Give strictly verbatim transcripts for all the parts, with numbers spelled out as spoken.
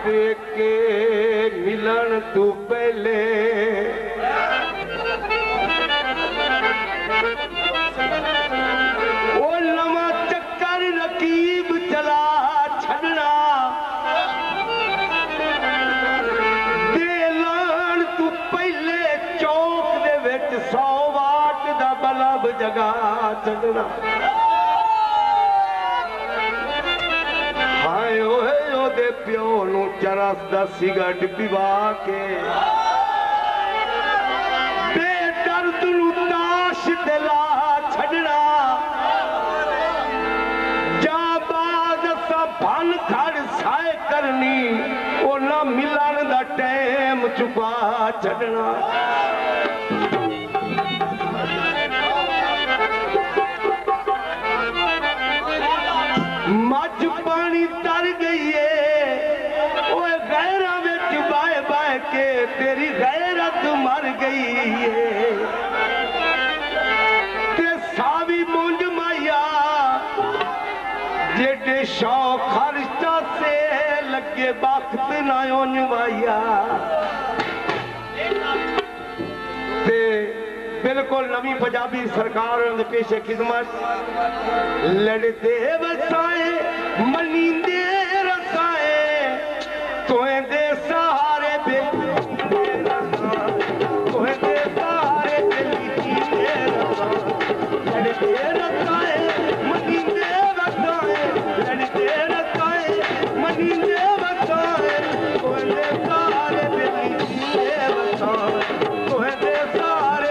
के मिलन तू पहले वो नवा चक्कर रकीब चला छड़ना देलान तू पहले चौक दे विच सौ वाट दा बल्ब जगा छड़ना हाय ओए ओदे प्यो नू चरस दा सिगरट पिवा के बेदर्द नू ताश दिला छड़ना जा बाद सा भन खड़ साए करनी ओ ना मिलन दा टाइम छुपा छड़ना मज पानी तर गई है ओए गैरा विच बाए बाए के तेरी गैरत मर गई है ते सावी मुंज माया जेडे शौक खर्चा से लगे वक्त ना उनवाया ते बिल्कुल नवी पंजाबी सरकार पेशे खिदमत लड़ते बसाए मनींदे रसाए तोए दे सहारे तोए दे सहारे लड़ते रसाए मनींदे रसाए लड़ते रसाए मनींदे रसाए तोए दे सहारे बसाए तोए दे सहारे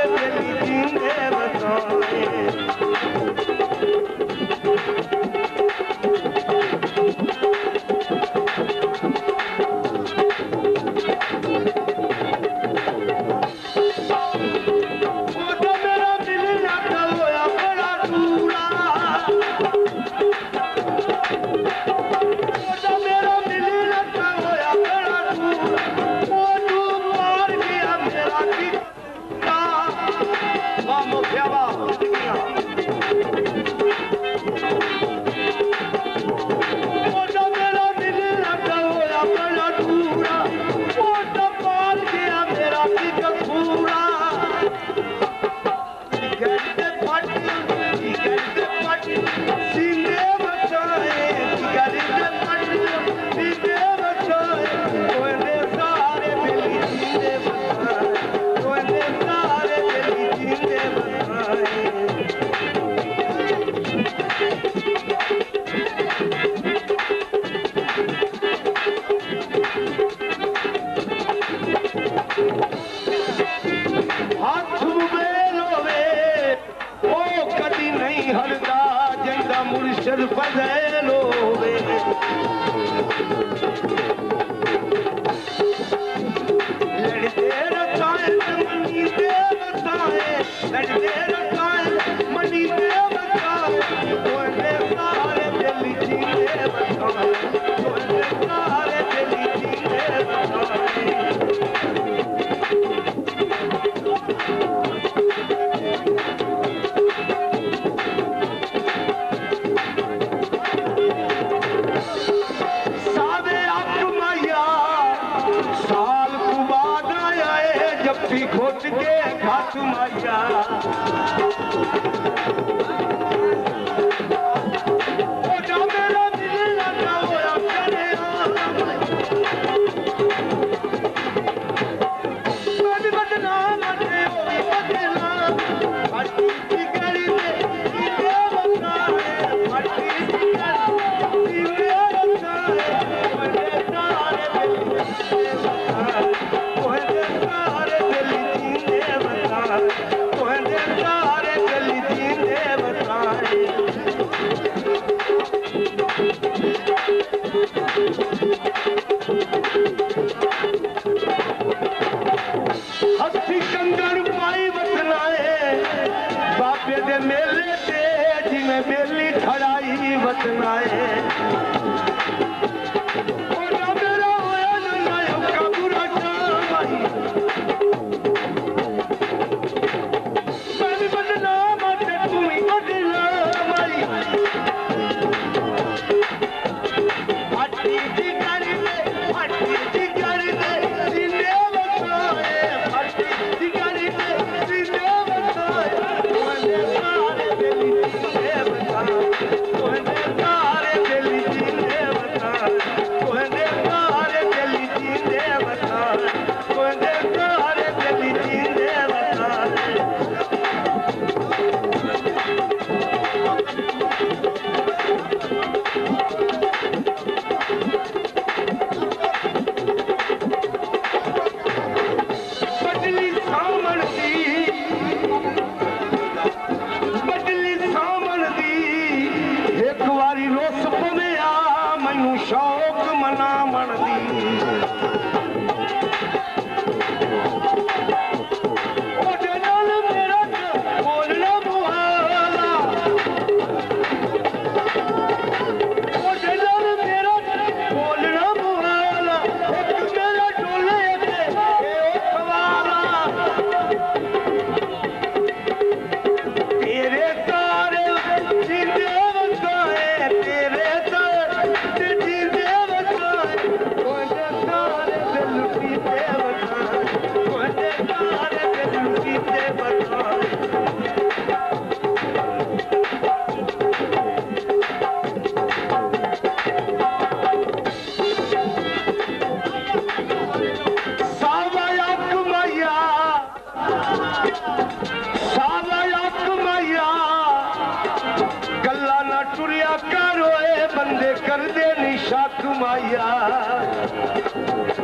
मेले से जिमें बेली खड़ाई बतनाए टुरिया करो ए बंदे कर दे निशा कमाया